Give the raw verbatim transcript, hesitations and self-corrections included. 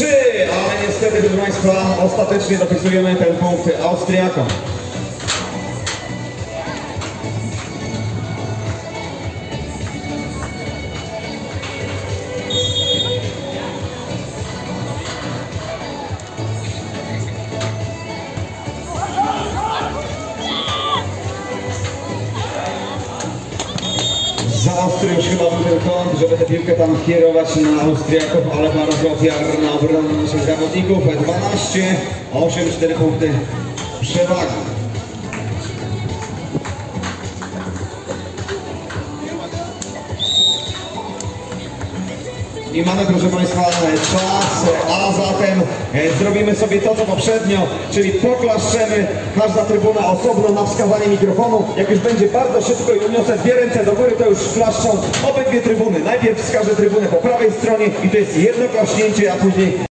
trzy, ale niestety, proszę Państwa, ostatecznie dopisujemy ten punkt Austriakom. Za ostrym chyba był ten kąt, żeby tę piłkę tam kierować na Austriaków, ale bardzo ofiarna obrona naszych zawodników. dwanaście osiem, cztery punkty przewagi. I mamy, proszę Państwa, czas, a zatem zrobimy sobie to, co poprzednio, czyli poklaszczemy, każda trybuna osobno na wskazanie mikrofonu. Jak już będzie bardzo szybko i uniosę dwie ręce do góry, to już klaszczą obydwie trybuny. Najpierw wskażę trybunę po prawej stronie i to jest jedno klaśnięcie, a później